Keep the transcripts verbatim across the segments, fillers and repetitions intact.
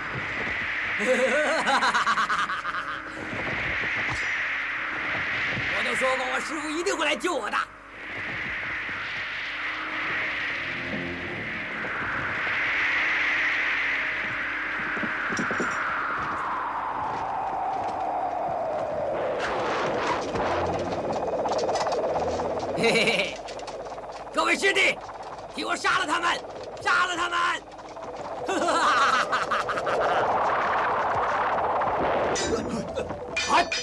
我都说过，我师傅一定会来救我的。嘿嘿嘿，各位师弟，替我杀了他们，杀了他们！哈哈哈哈哈！哎！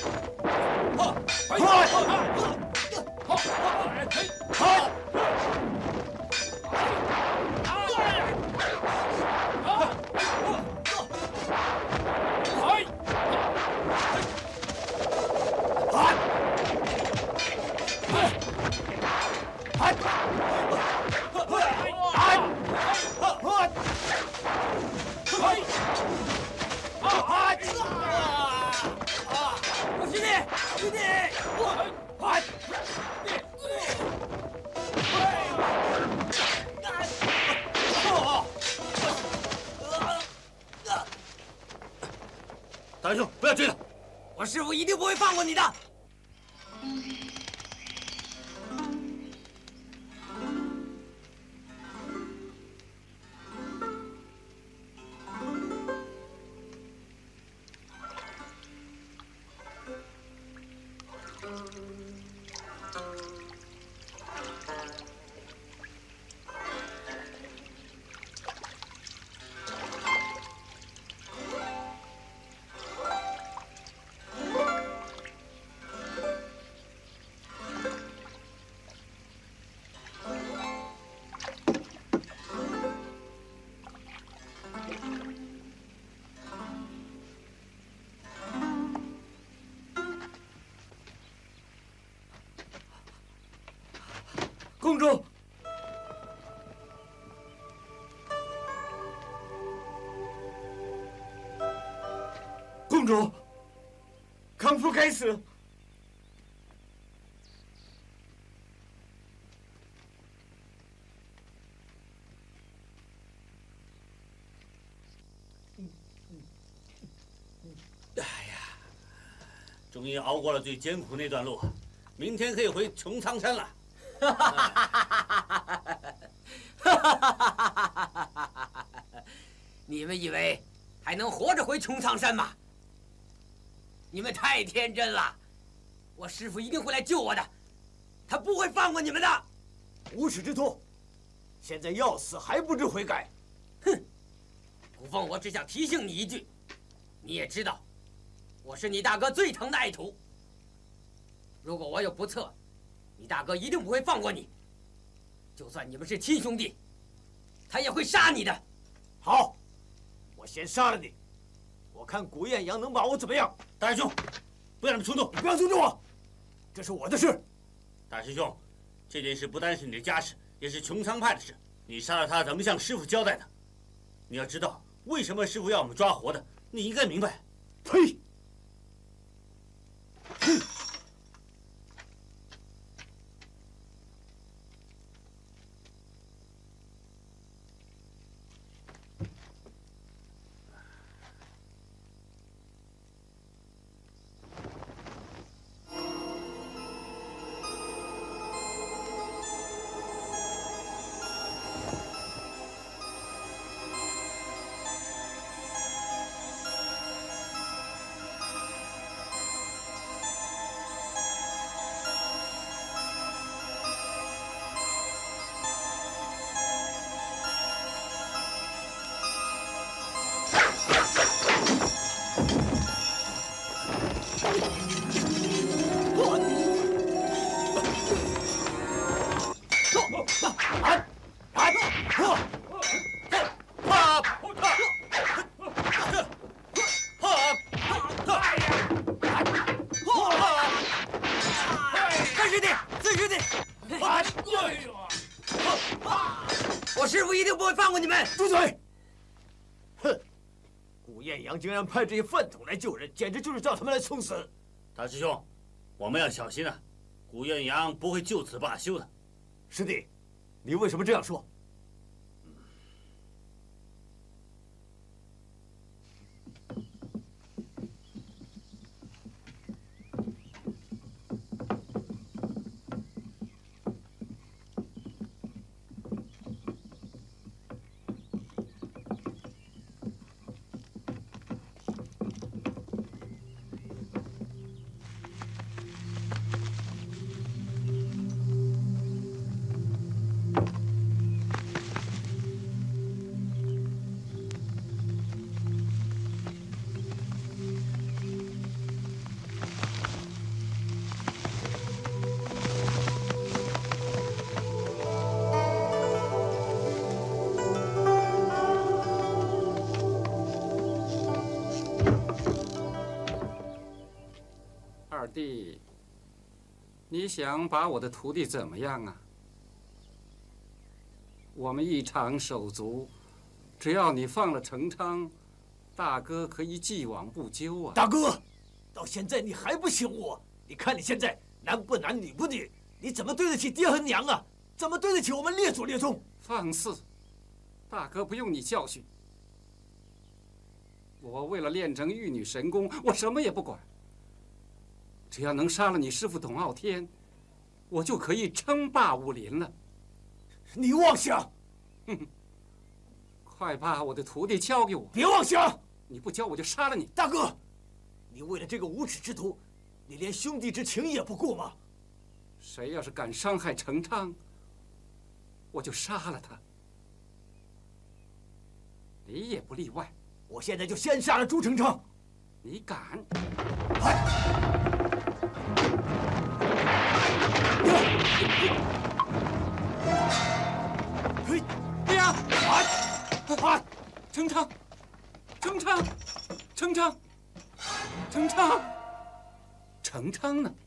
大师兄，不要追了！ 我师傅一定不会放过你的。公主，公主，康复开始。 哎呀，终于熬过了最艰苦那段路，明天可以回穹苍山了。 哈哈哈哈哈哈！你们以为还能活着回穹苍山吗？你们太天真了！我师傅一定会来救我的，他不会放过你们的。 无耻之徒，现在要死还不知悔改！ 哼！古凤，我只想提醒你一句，你也知道，我是你大哥最疼的爱徒。如果我有不测， 你大哥一定不会放过你，就算你们是亲兄弟，他也会杀你的。 好，我先杀了你，我看古艳阳能把我怎么样？ 大师兄，不要那么冲动， 你不要阻止我，这是我的事。 大师兄，这件事不单是你的家事，也是穹苍派的事。你杀了他，怎么向师傅交代的？你要知道，为什么师傅要我们抓活的，你应该明白。 呸！哼！ 我师傅一定不会放过你们！ 住嘴！哼！古艳阳竟然派这些饭桶来救人，简直就是叫他们来送死！ 大师兄，我们要小心啊！古艳阳不会就此罢休的。 师弟，你为什么这样说？ 弟，你想把我的徒弟怎么样啊？我们一场手足，只要你放了成昌，大哥可以既往不咎啊！ 大哥，到现在你还不醒悟？你看你现在男不男女不女，你怎么对得起爹和娘啊？怎么对得起我们列祖列宗？ 放肆！大哥不用你教训。我为了练成玉女神功，我什么也不管。只要能杀了你师父董傲天，我就可以称霸武林了。 你妄想！ 哼！快把我的徒弟交给我！ 别妄想！ 你不交，我就杀了你！ 大哥，你为了这个无耻之徒，你连兄弟之情也不顾吗？ 谁要是敢伤害成昌，我就杀了他。你也不例外。 我现在就先杀了朱成昌！ 你敢？ 嘿！ 哎呀！啊！成昌，成昌，成昌，成昌，成昌呢？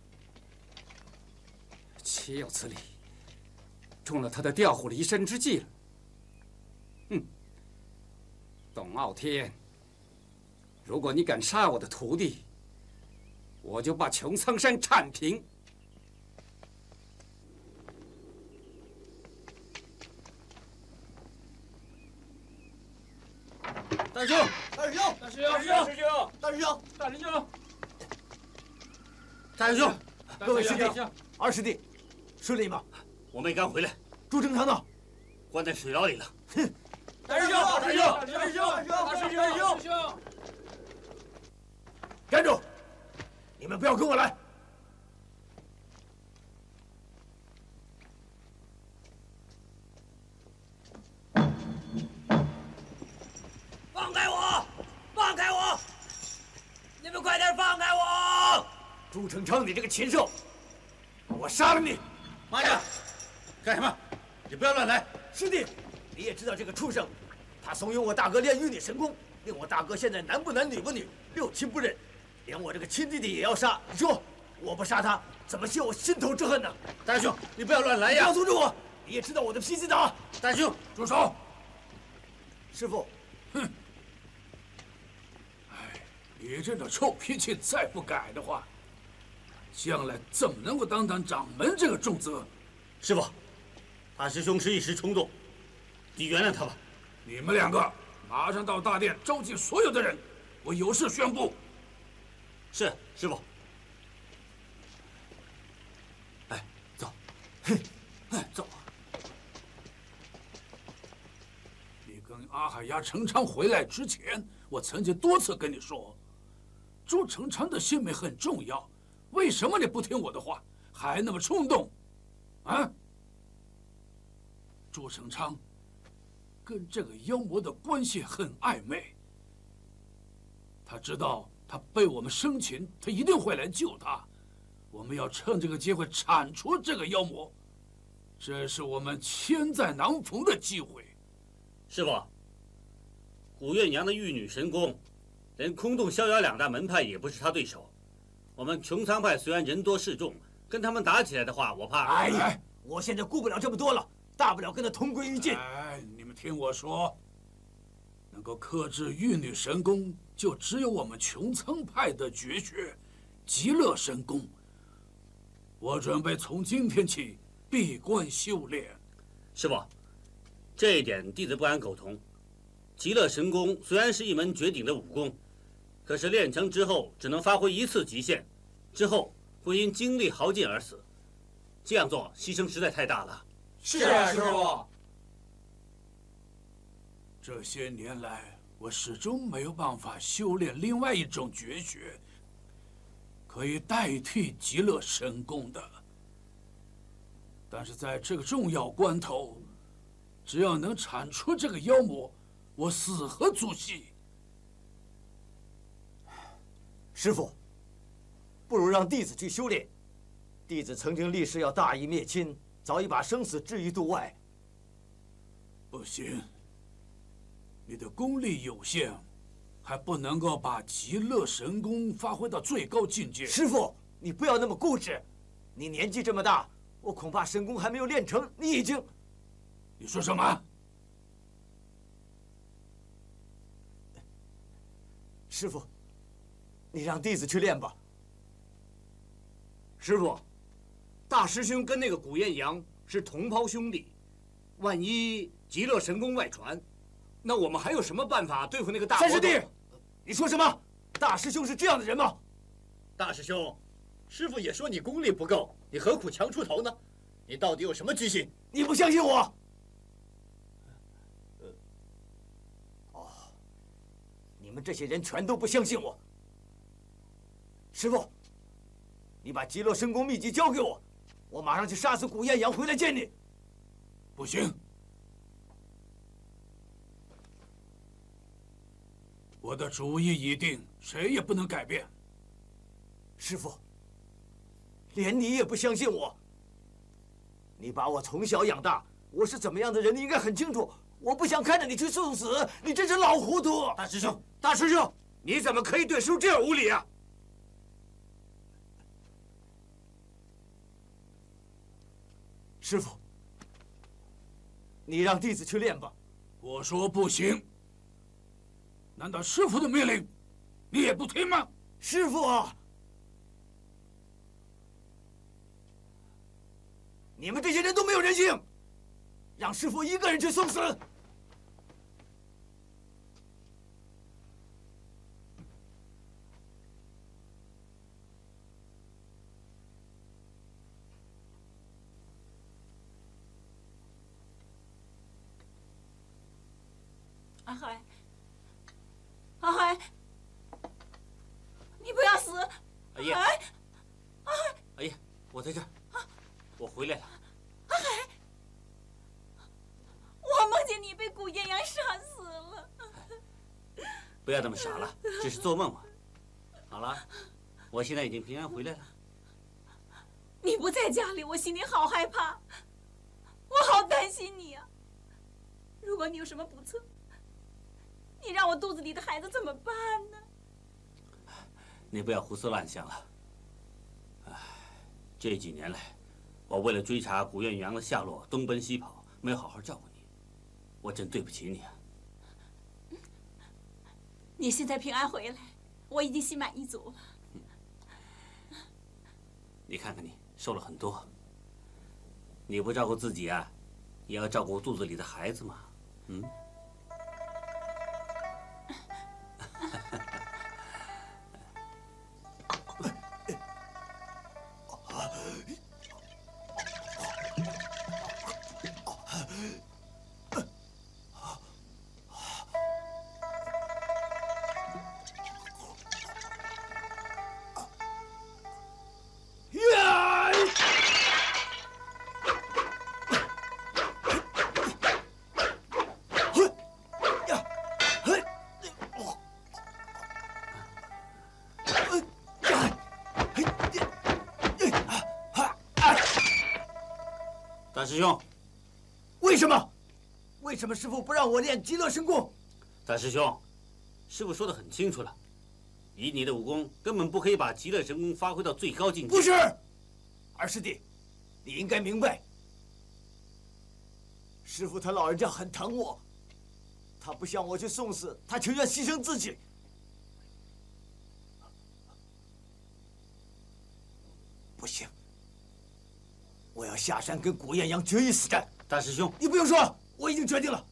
岂有此理！中了他的调虎离山之计了。哼！董傲天，如果你敢杀我的徒弟，我就把穹苍山铲平。 大师兄， 大师兄， 大师兄， 大师兄，大师兄， 大师兄，大师兄， 各位师弟、二师弟，顺利吗？ 我们刚回来。 朱成昌呢？ 关在水牢里了。 哼！ 大师兄，大师兄，大师兄， 大师兄， 大师兄， 站住！你们不要跟我来！ 放开我！放开我！你们快点放开我！ 朱成昌，你这个禽兽，我杀了你！ 慢着！干什么？你不要乱来！ 师弟，你也知道这个畜生，他怂恿我大哥练玉女神功，令我大哥现在男不男女不女，六亲不认，连我这个亲弟弟也要杀。你说我不杀他，怎么泄我心头之恨呢？ 大师兄，你不要乱来呀！ 不要阻止我！你也知道我的脾气大。 大师兄， 住手！师父， 哼！哎，你这种臭脾气再不改的话，将来怎么能够当当掌门这个重责？ 师父，大师兄是一时冲动，你原谅他吧。 你们两个马上到大殿召集所有的人，我有事宣布。 是，师父。哎，走。哼，哎，走。 你跟阿海牙成昌回来之前，我曾经多次跟你说，朱成昌的性命很重要。为什么你不听我的话，还那么冲动？啊？朱成昌跟这个妖魔的关系很暧昧，他知道他被我们生擒，他一定会来救他。我们要趁这个机会铲除这个妖魔，这是我们千载难逢的机会。 师父，古岳阳的玉女神功，连空洞、逍遥两大门派也不是他对手。我们穹苍派虽然人多势众，跟他们打起来的话，我怕…… 哎呀，我现在顾不了这么多了，大不了跟他同归于尽。 哎，你们听我说，能够克制玉女神功，就只有我们穹苍派的绝学极乐神功。我准备从今天起闭关修炼。 师父，这一点弟子不敢苟同。极乐神功虽然是一门绝顶的武功，可是练成之后只能发挥一次极限，之后会因精力耗尽而死。这样做牺牲实在太大了。 是啊，师父。 这些年来，我始终没有办法修炼另外一种绝学，可以代替极乐神功的。但是在这个重要关头，只要能铲除这个妖魔，我死何足惜？ 师父，不如让弟子去修炼。弟子曾经立誓要大义灭亲，早已把生死置于度外。 不行，你的功力有限，还不能够把极乐神功发挥到最高境界。 师父， 你不要那么固执。你年纪这么大，我恐怕神功还没有练成，你已经…… 你说什么？ 师傅，你让弟子去练吧。 师傅，大师兄跟那个古艳阳是同胞兄弟，万一极乐神功外传，那我们还有什么办法对付那个大魔头？ 三师弟，你说什么？大师兄是这样的人吗？ 大师兄，师傅也说你功力不够，你何苦强出头呢？你到底有什么居心？ 你不相信我？哦，你们这些人全都不相信我。师傅，你把极乐神功秘籍交给我，我马上去杀死古艳阳，回来见你。 不行，我的主意已定，谁也不能改变。 师傅，连你也不相信我。你把我从小养大，我是怎么样的人，你应该很清楚。我不想看着你去送死，你真是老糊涂！ 大师兄，大师兄，你怎么可以对师傅这样无礼啊？ 师傅，你让弟子去练吧。 我说不行。难道师傅的命令你也不听吗？ 师傅啊，你们这些人都没有人性，让师傅一个人去送死。 阿海，阿海，你不要死！ 阿叶， 阿海，阿海， 阿叶，我在这儿，我回来了。 阿海，我梦见你被古艳阳杀死了。 不要那么傻了，只是做梦嘛。好了，我现在已经平安回来了。 你不在家里，我心里好害怕，我好担心你啊。如果你有什么不测，你让我肚子里的孩子怎么办呢？ 你不要胡思乱想了。唉，这几年来，我为了追查古艳阳的下落，东奔西跑，没有好好照顾你，我真对不起你啊。 你现在平安回来，我已经心满意足了。 嗯、你看看你，瘦了很多。你不照顾自己啊，也要照顾肚子里的孩子嘛。嗯。大师兄， 为什么？为什么师父不让我练极乐神功？ 大师兄，师父说得很清楚了，以你的武功，根本不可以把极乐神功发挥到最高境界。 不是，二师弟，你应该明白，师父他老人家很疼我，他不向我去送死，他情愿牺牲自己。不行。我要下山跟古艳阳决一死战。 大师兄， 你不用说，我已经决定了。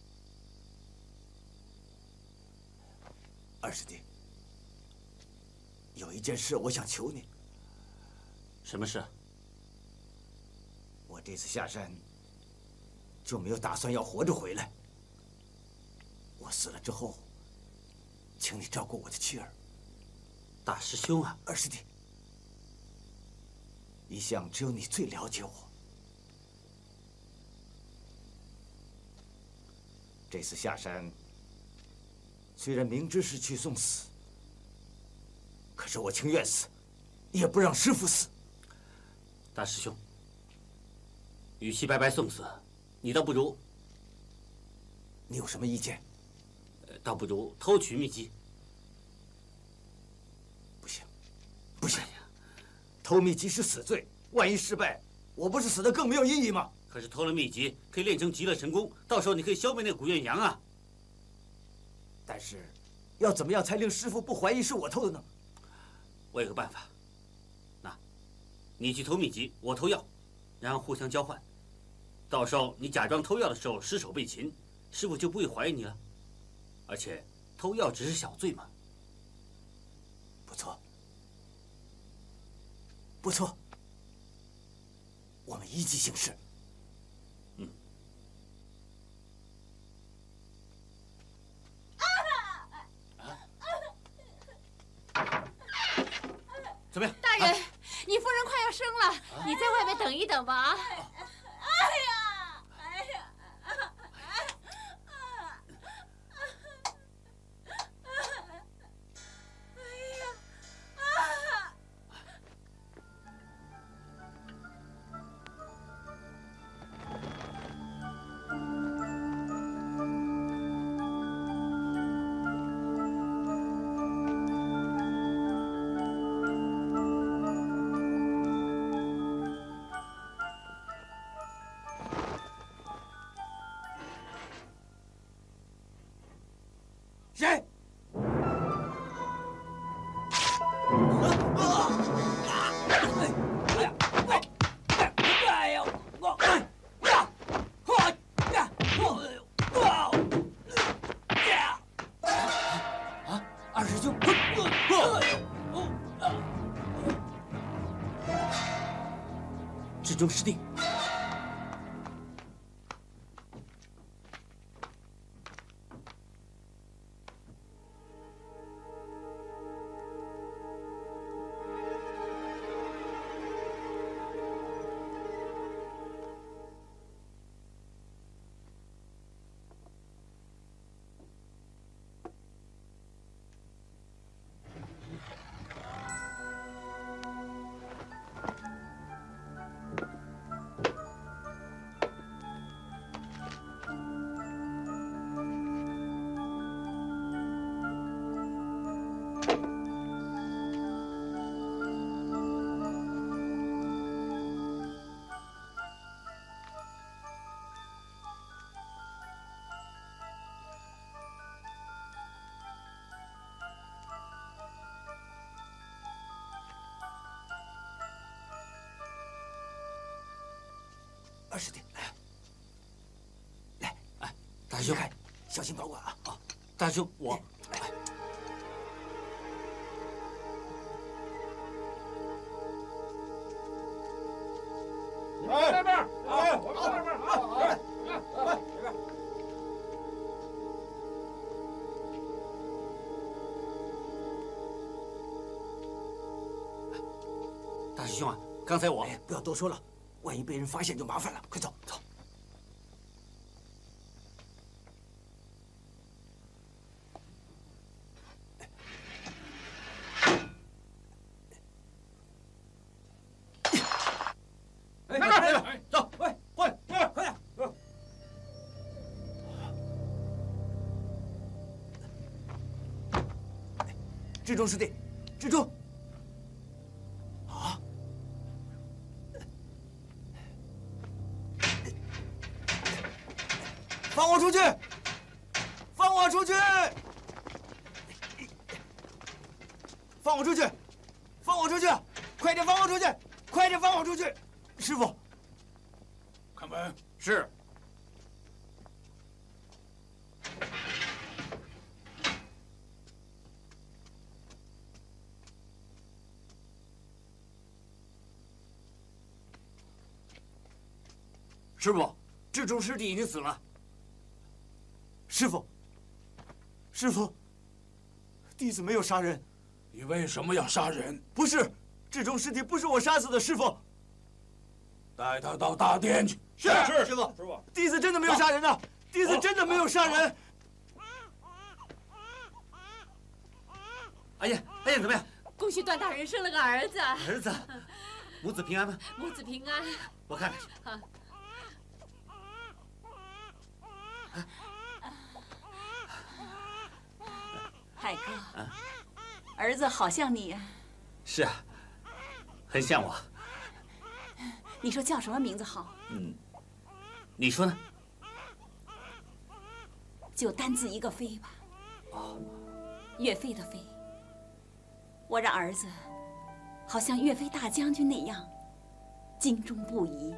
二师弟，有一件事我想求你。 什么事？ 我这次下山就没有打算要活着回来。我死了之后，请你照顾我的妻儿。 大师兄啊， 二师弟。一向只有你最了解我。这次下山，虽然明知是去送死，可是我情愿死，也不让师父死。 大师兄，与其白白送死，你倒不如…… 你有什么意见？ 呃，倒不如偷取秘籍。 不行，不行。 偷秘籍是死罪，万一失败，我不是死的更没有意义吗？ 可是偷了秘籍，可以练成极乐神功，到时候你可以消灭那个古艳阳啊。 但是，要怎么样才令师傅不怀疑是我偷的呢？ 我有个办法，那，你去偷秘籍，我偷药，然后互相交换，到时候你假装偷药的时候失手被擒，师傅就不会怀疑你了。而且，偷药只是小罪嘛。 不错，不错，我们依计行事。 嗯。怎么样？ 大人，你夫人快要生了，你在外面等一等吧啊！ 哎呀，哎呀， 谁？ 哎呦，我呀，我呀，我呀， 啊，二师兄！至忠师弟。二师弟，来，来， 哎，大兄， 看，小心保管啊！ 啊，大兄，我来。 哎，这边，哎，我们这边，哎，哎，这边。 大师兄啊，刚才我哎，不要多说了。万一被人发现就麻烦了，快走走。 哎，那边，哎，走，喂，快，快，快点！ 至忠师弟，至忠。放我出去！放我出去！放我出去！放我出去！快点放我出去！快点放我出去！师傅， 看门。 是。师傅，至忠师弟已经死了。 师傅，师傅，弟子没有杀人。 你为什么要杀人？ 不是，至忠师弟不是我杀死的，师傅。 带他到大殿去。 是是，师傅，师傅，弟子真的没有杀人呐，弟子真的没有杀人。 哎呀，哎呀，怎么样？ 恭喜段大人生了个儿子。 儿子，母子平安吗？ 母子平安。 我看看去。 好。 海哥，儿子好像你。 是啊， 很像我。 你说叫什么名字好？ 嗯，你说呢？ 就单字一个飞吧。 哦， 岳飞的飞。我让儿子好像岳飞大将军那样，精忠不移。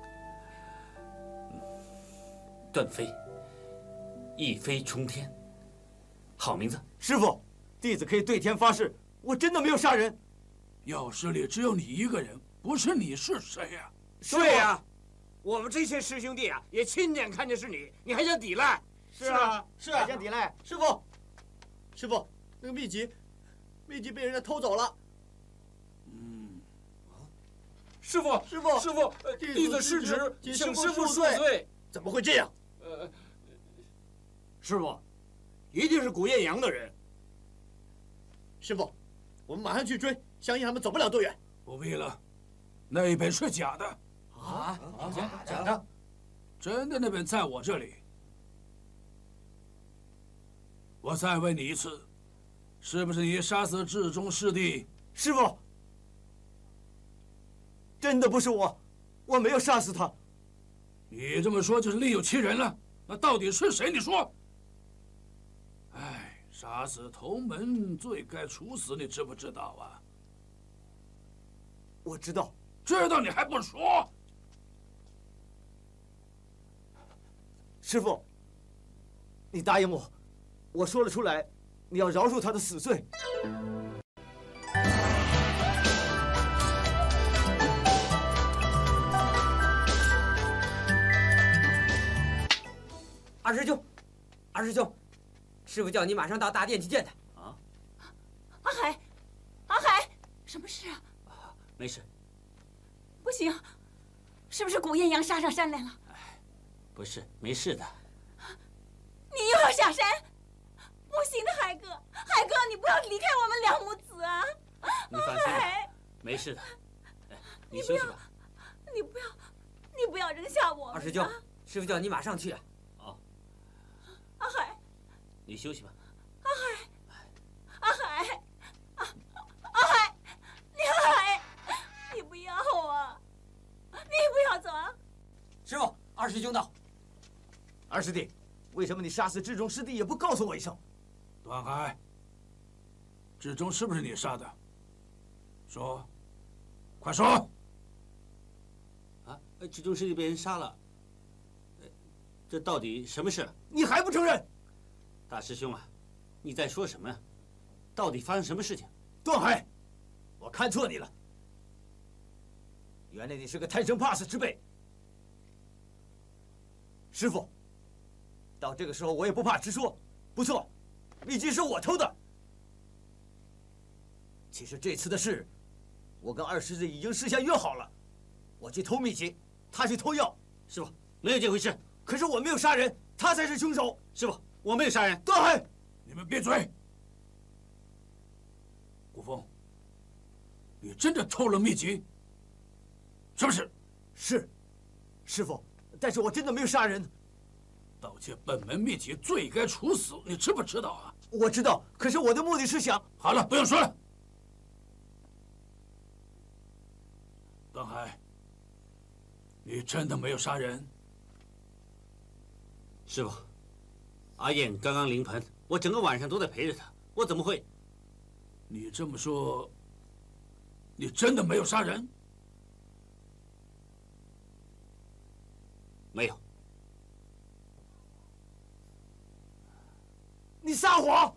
段飞，一飞冲天，好名字。 师傅，弟子可以对天发誓，我真的没有杀人。 药师里只有你一个人，不是你是谁呀？ 对呀，我们这些师兄弟啊，也亲眼看见是你，你还想抵赖？ 是啊， 是啊， 还想抵赖？ 师傅，师傅，那个秘籍，秘籍被人家偷走了。 嗯， 师傅， 师傅， 师傅，弟子失职，请师傅恕罪。 怎么会这样？ 呃，师傅，一定是古艳阳的人。 师傅，我们马上去追，相信他们走不了多远。 不必了，那一本是假的。 啊？ 假假的？ 真的那本在我这里。我再问你一次，是不是你杀死至忠师弟？ 师傅，真的不是我，我没有杀死他。 你这么说就是另有其人了。那到底是谁？你说。哎，杀死同门罪该处死，你知不知道啊？ 我知道。 知道你还不说？ 师傅，你答应我，我说了出来，你要饶恕他的死罪。 二师兄，二师兄，师傅叫你马上到大殿去见他。 啊， 阿海，阿海，什么事啊？ 没事。 不行，是不是古艳阳杀上山来了？ 不是，没事的。 你又要下山？不行的，海哥，海哥，你不要离开我们两母子啊！ 你放心吧，没事的。你休息吧。 你不要，你不要扔下我们。 二师兄，师傅叫你马上去啊。 哦。 阿海， 你休息吧。 阿海，阿海，阿阿海，你阿海，你不要啊！你不要走啊！ 师傅，二师兄到。 二师弟，为什么你杀死至忠师弟也不告诉我一声？ 段海，至忠是不是你杀的？说，快说！ 啊，至忠师弟被人杀了，这到底什么事？ 你还不承认？ 大师兄啊，你在说什么呀？到底发生什么事情？ 段海，我看错你了。原来你是个贪生怕死之辈。师傅，到这个时候我也不怕直说，不错，秘籍是我偷的。其实这次的事，我跟二师弟已经事先约好了，我去偷秘籍，他去偷药。 师傅，没有这回事。 可是我没有杀人，他才是凶手。 师傅，我没有杀人。 段海， 你们闭嘴！古风，你真的偷了秘籍？是不是？ 是，师傅，但是我真的没有杀人。 盗窃本门秘籍，罪该处死，你知不知道啊？ 我知道，可是我的目的是想…… 好了，不用说了。段海，你真的没有杀人？ 师傅，阿燕刚刚临盆，我整个晚上都在陪着她，我怎么会？ 你这么说，你真的没有杀人？ 没有。 你撒谎！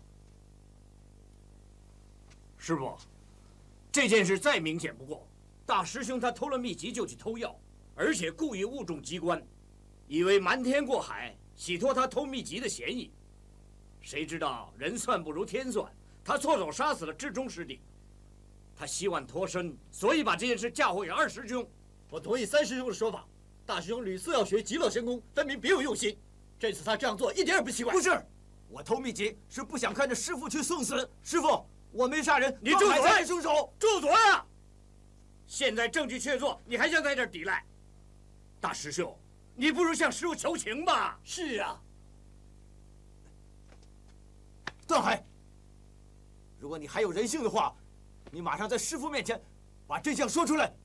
师傅，这件事再明显不过。大师兄他偷了秘籍就去偷药，而且故意误中机关，以为瞒天过海，洗脱他偷秘籍的嫌疑。谁知道人算不如天算，他错手杀死了至忠师弟。他希望脱身，所以把这件事嫁祸给二师兄。 我同意三师兄的说法，大师兄屡次要学极乐神功，分明别有用心。这次他这样做一点也不奇怪。 不是，我偷秘籍是不想看着师傅去送死。师傅，我没杀人， 你住嘴！ 才是凶手！ 住嘴啊！现在证据确凿，你还想在这儿抵赖？大师兄，你不如向师傅求情吧。 是啊。 段海，如果你还有人性的话，你马上在师傅面前把真相说出来。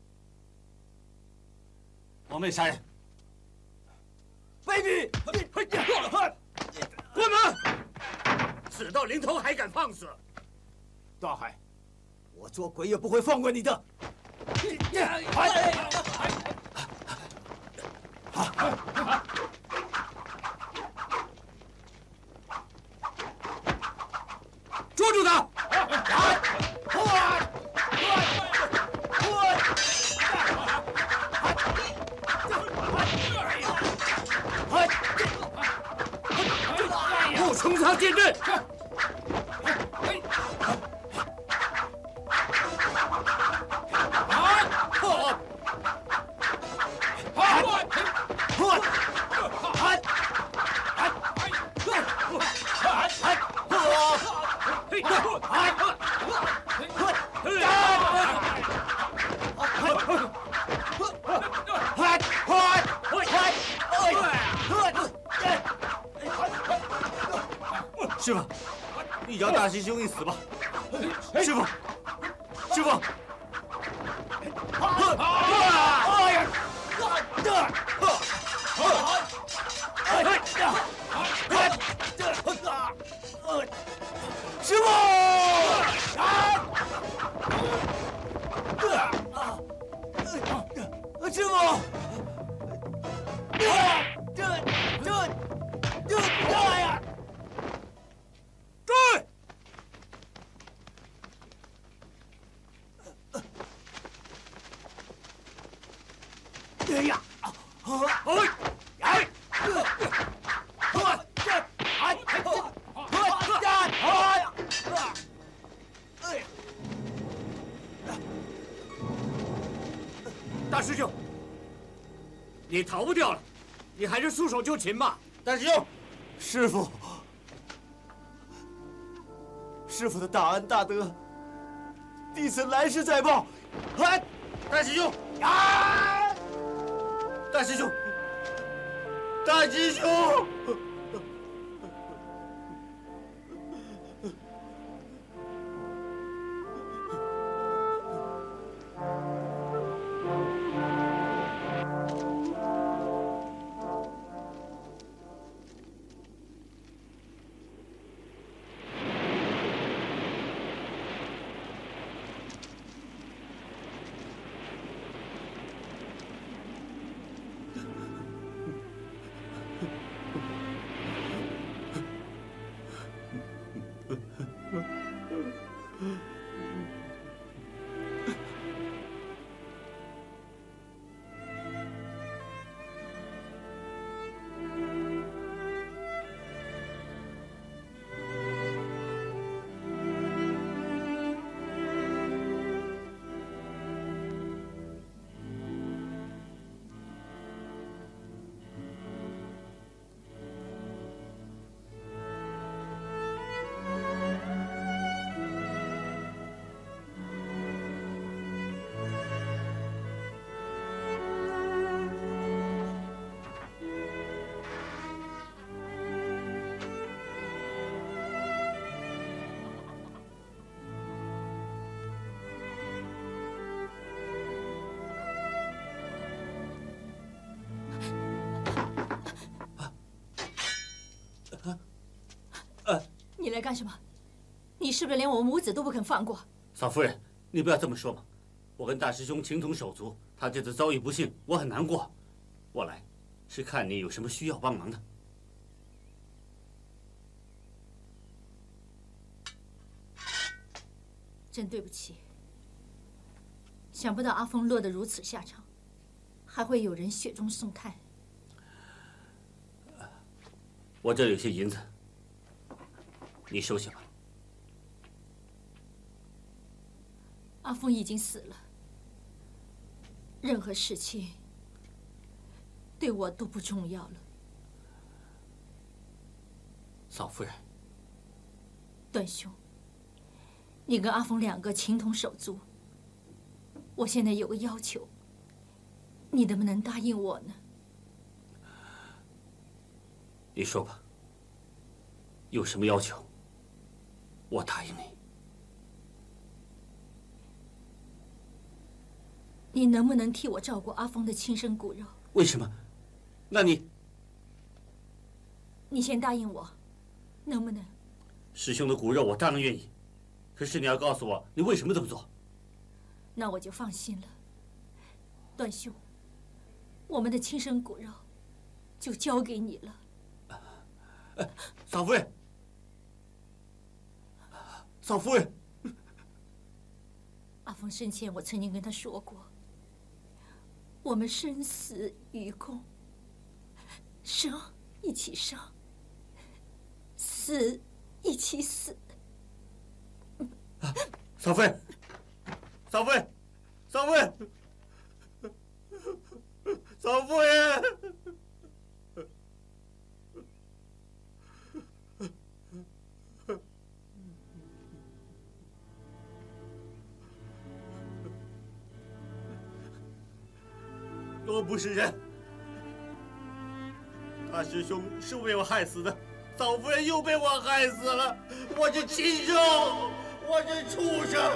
我没杀人。 卑鄙！ 关门！死到临头还敢放肆！ 大海，我做鬼也不会放过你的。 捉住他！不冲仓见阵！ 师傅，你饶大师兄一死吧！师傅，师傅！ 师傅！师傅！这这这这呀！ 追！ 哎呀！ 哎！哎！大师兄，你逃不掉了，你还是束手就擒吧。 大师兄， 师傅，师傅的大恩大德，弟子来世再报。哎， 大师兄！ 啊！ 大师兄！大师兄！ 你来干什么？你是不是连我们母子都不肯放过？ 嫂夫人，你不要这么说嘛！我跟大师兄情同手足，他这次遭遇不幸，我很难过。我来是看你有什么需要帮忙的。 真对不起，想不到阿峰落得如此下场，还会有人雪中送炭。 我这里有些银子，你收下吧。 阿峰已经死了，任何事情对我都不重要了。 嫂夫人， 段兄，你跟阿峰两个情同手足，我现在有个要求，你能不能答应我呢？ 你说吧，有什么要求，我答应你。 你能不能替我照顾阿峰的亲生骨肉？ 为什么？那你…… 你先答应我，能不能？ 师兄的骨肉我当然愿意，可是你要告诉我你为什么这么做。 那我就放心了。段兄，我们的亲生骨肉就交给你了。 呃，嫂夫人，嫂夫人。 阿峰生前，我曾经跟他说过，我们生死与共，生一起生，死一起死。 啊，嫂夫人，嫂夫人，嫂夫人，嫂夫人。我不是人，大师兄是被我害死的，嫂夫人又被我害死了，我这禽兽，我这畜生！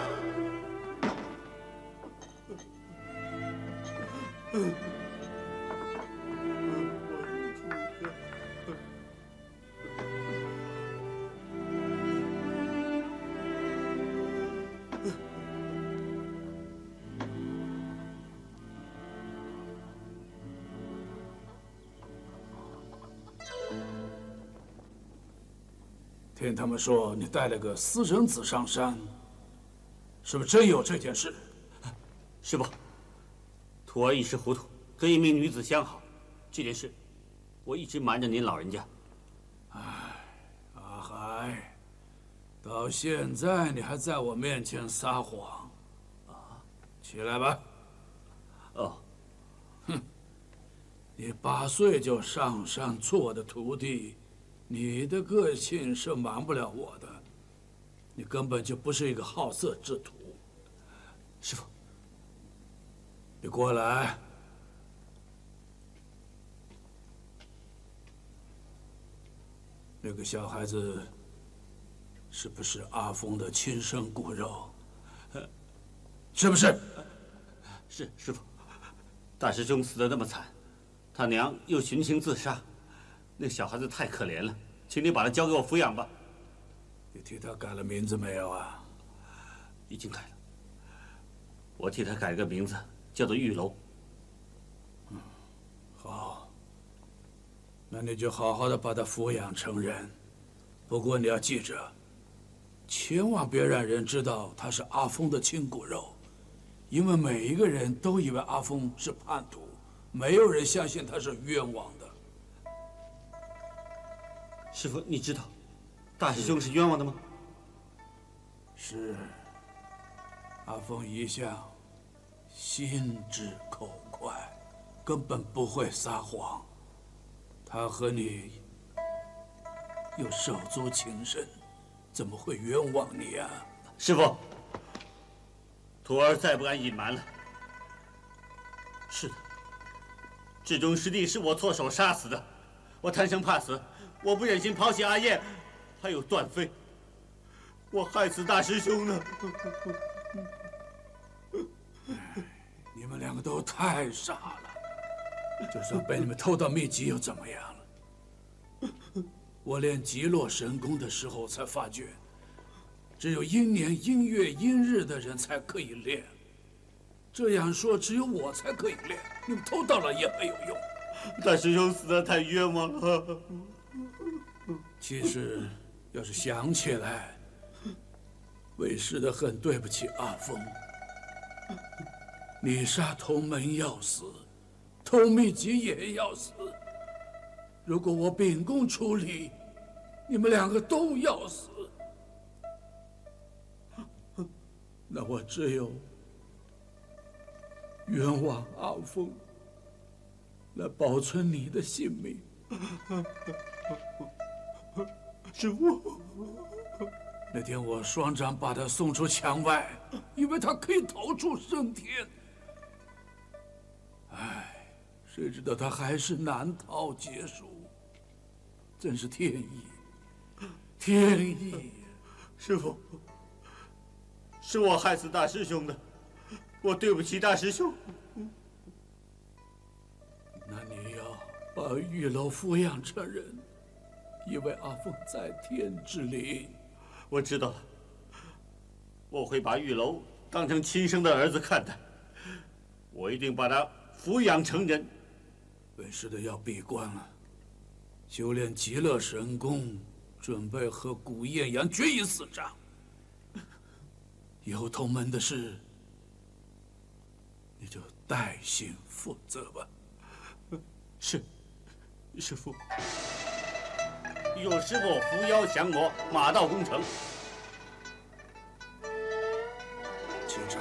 听他们说你带了个私生子上山，是不是真有这件事？ 师伯，徒儿一时糊涂，跟一名女子相好，这件事我一直瞒着您老人家。 唉，阿海，到现在你还在我面前撒谎啊！起来吧。 哦。 哼，你八岁就上山做我的徒弟。你的个性是瞒不了我的，你根本就不是一个好色之徒。 师父， 你过来。那个小孩子是不是阿峰的亲生骨肉？是不是？ 是，师父。大师兄死得那么惨，他娘又寻情自杀。那小孩子太可怜了，请你把他交给我抚养吧。 你替他改了名字没有啊？ 已经改了。我替他改了个名字，叫做玉楼。 嗯，好。那你就好好的把他抚养成人。不过你要记着，千万别让人知道他是阿峰的亲骨肉，因为每一个人都以为阿峰是叛徒，没有人相信他是冤枉的。 师父，你知道大师兄是冤枉的吗？ 是。阿峰一向心直口快，根本不会撒谎。他和你又手足情深，怎么会冤枉你啊？ 师父，徒儿再不敢隐瞒了。是的，至忠师弟是我错手杀死的，我贪生怕死。我不忍心抛弃阿燕，还有段飞，我害死大师兄呢。 你们两个都太傻了，就算被你们偷到秘籍又怎么样了？我练极乐神功的时候才发觉，只有阴年、阴月、阴日的人才可以练。这样说，只有我才可以练，你们偷到了也没有用。 大师兄死得太冤枉了。 其实，要是想起来，为师的很对不起阿峰。你杀同门要死，偷秘籍也要死。如果我秉公处理，你们两个都要死。那我只有冤枉阿峰，来保存你的性命。 师父， 那天我双掌把他送出墙外，以为他可以逃出升天。唉，谁知道他还是难逃劫数，真是天意，天意！ 师父，是我害死大师兄的， 我对不起大师兄。 那你要把玉楼抚养成人，因为阿凤在天之灵。 我知道了，我会把玉楼当成亲生的儿子看待，我一定把他抚养成人。 为师的要闭关了，修炼极乐神功，准备和古艳阳决一死战。以后同门的事，你就带薪负责吧。 是，师父。有师父扶摇降魔，马到功成。 启程。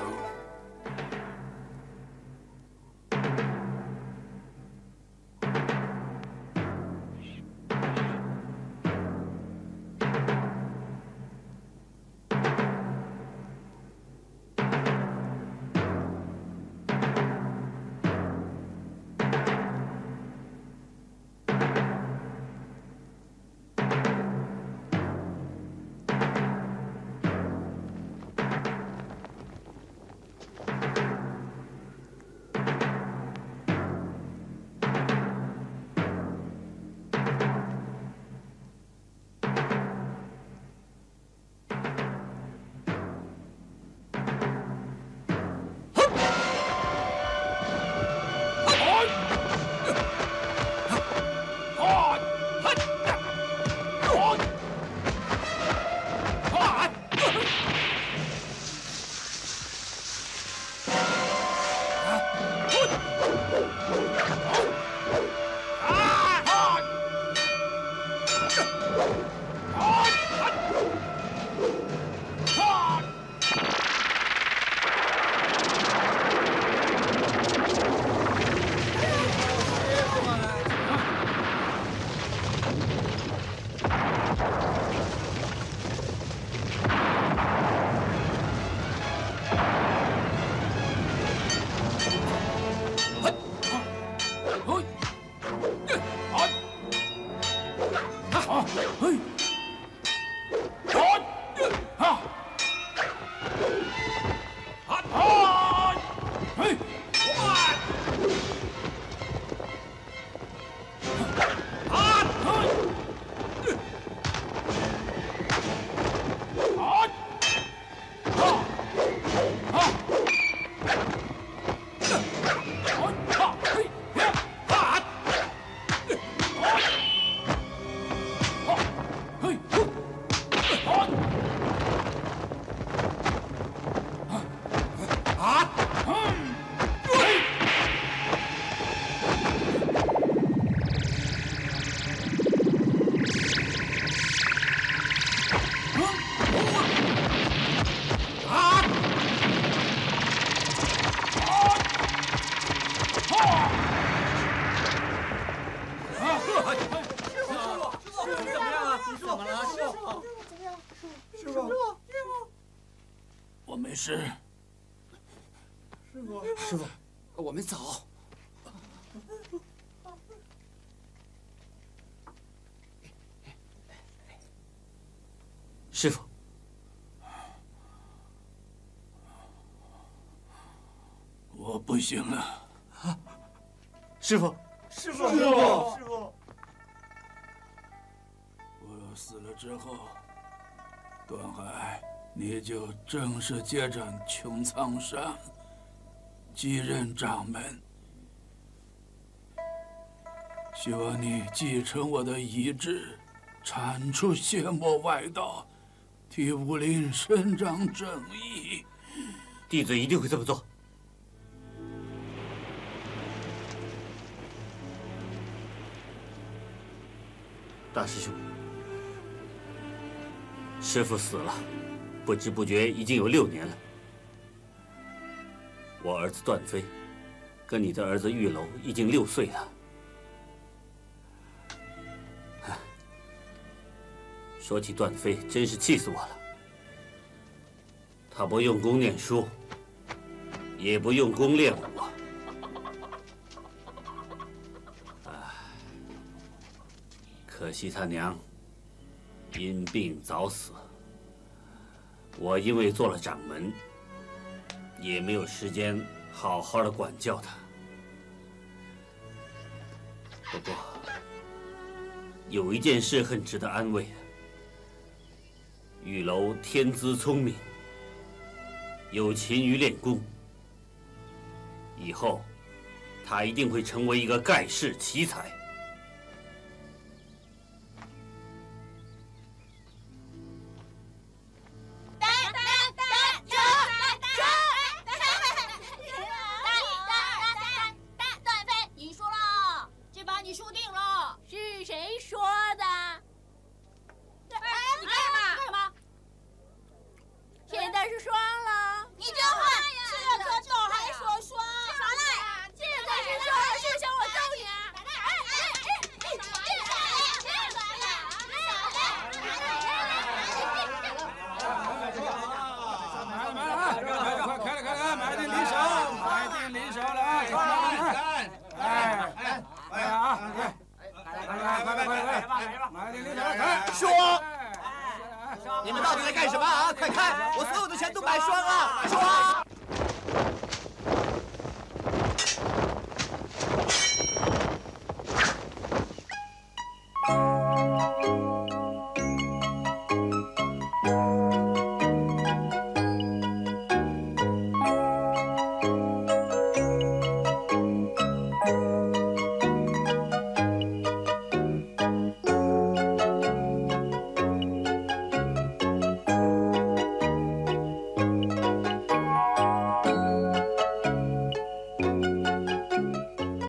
是， 师傅，师傅，我们走。 师傅， 我不行了。 啊，师傅， 师傅，师傅，师傅， 我死了之后，段海。你就正式接掌穹苍山，继任掌门。希望你继承我的遗志，铲除邪魔外道，替武林伸张正义。 弟子一定会这么做。大师兄，师父死了。不知不觉已经有六年了。我儿子段飞，跟你的儿子玉楼已经六岁了。说起段飞，真是气死我了。他不用功念书，也不用功练武。可惜他娘因病早死。我因为做了掌门， 也没有时间好好的管教他。不过，有一件事很值得安慰。雨楼天资聪明，有勤于练功，以后他一定会成为一个盖世奇才。 说，你们到底在干什么啊？快看，我所有的钱都买双了，说。